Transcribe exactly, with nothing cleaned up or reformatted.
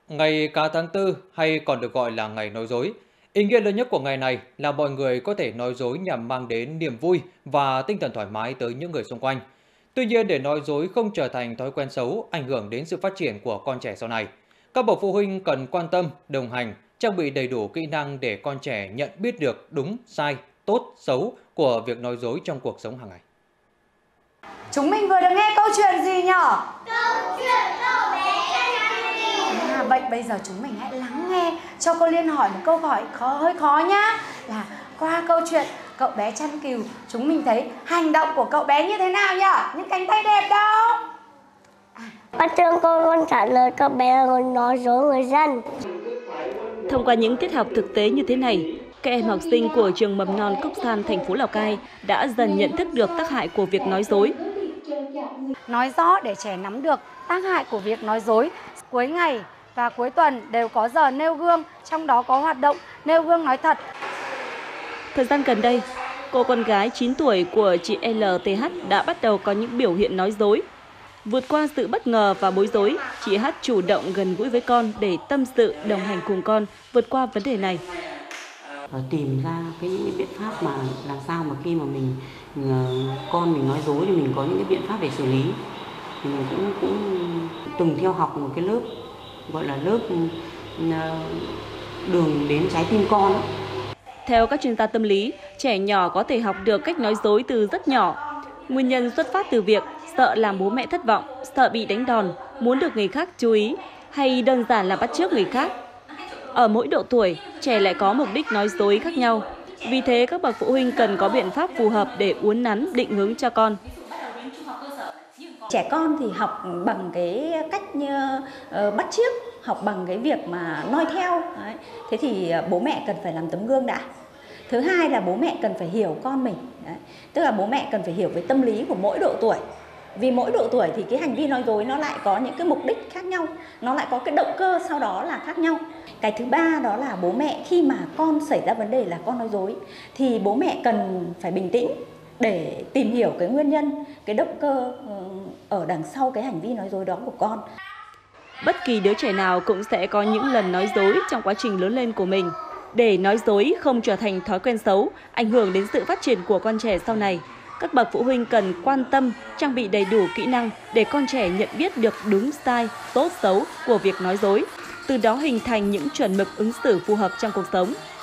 Ngày cá tháng tư hay còn được gọi là ngày nói dối. Ý nghĩa lớn nhất của ngày này là mọi người có thể nói dối nhằm mang đến niềm vui và tinh thần thoải mái tới những người xung quanh. Tuy nhiên, để nói dối không trở thành thói quen xấu, ảnh hưởng đến sự phát triển của con trẻ sau này, các bậc phụ huynh cần quan tâm, đồng hành, trang bị đầy đủ kỹ năng để con trẻ nhận biết được đúng, sai, tốt, xấu của việc nói dối trong cuộc sống hàng ngày. Chúng mình vừa được nghe câu chuyện gì nhở? Câu chuyện cậu bé À, vậy bây giờ chúng mình hãy lắng nghe. Cho cô Liên hỏi một câu hỏi khó, hơi khó nhá. Là qua câu chuyện cậu bé chăn cừu, chúng mình thấy hành động của cậu bé như thế nào nhở? Những cánh tay đẹp đâu? Bác Trương cô con trả lời cậu bé là người nói dối người dân. Thông qua những tiết học thực tế như thế này, các em học sinh của trường mầm non Cốc San, thành phố Lào Cai đã dần nhận thức được tác hại của việc nói dối. Nói rõ để trẻ nắm được tác hại của việc nói dối. Cuối ngày và cuối tuần đều có giờ nêu gương, trong đó có hoạt động nêu gương nói thật. Thời gian gần đây, cô con gái chín tuổi của chị lờ tê hát đã bắt đầu có những biểu hiện nói dối. Vượt qua sự bất ngờ và bối rối, chị Hát chủ động gần gũi với con để tâm sự, đồng hành cùng con vượt qua vấn đề này. Tìm ra cái những cái biện pháp mà làm sao mà khi mà mình con mình nói dối thì mình có những cái biện pháp để xử lý. Thì mình cũng cũng từng theo học một cái lớp gọi là lớp đường đến trái tim con. Theo các chuyên gia tâm lý, trẻ nhỏ có thể học được cách nói dối từ rất nhỏ. Nguyên nhân xuất phát từ việc sợ làm bố mẹ thất vọng, sợ bị đánh đòn, muốn được người khác chú ý, hay đơn giản là bắt chước người khác. Ở mỗi độ tuổi, trẻ lại có mục đích nói dối khác nhau. Vì thế, các bậc phụ huynh cần có biện pháp phù hợp để uốn nắn, định hướng cho con. Trẻ con thì học bằng cái cách như uh, bắt chước, học bằng cái việc mà noi theo. Đấy. Thế thì bố mẹ cần phải làm tấm gương đã. Thứ hai là bố mẹ cần phải hiểu con mình. Đấy. Tức là bố mẹ cần phải hiểu về tâm lý của mỗi độ tuổi. Vì mỗi độ tuổi thì cái hành vi nói dối nó lại có những cái mục đích khác nhau, nó lại có cái động cơ sau đó là khác nhau. Cái thứ ba đó là bố mẹ khi mà con xảy ra vấn đề là con nói dối thì bố mẹ cần phải bình tĩnh để tìm hiểu cái nguyên nhân, cái động cơ ở đằng sau cái hành vi nói dối đó của con. Bất kỳ đứa trẻ nào cũng sẽ có những lần nói dối trong quá trình lớn lên của mình. Để nói dối không trở thành thói quen xấu, ảnh hưởng đến sự phát triển của con trẻ sau này, các bậc phụ huynh cần quan tâm, trang bị đầy đủ kỹ năng để con trẻ nhận biết được đúng sai, tốt xấu của việc nói dối, từ đó hình thành những chuẩn mực ứng xử phù hợp trong cuộc sống.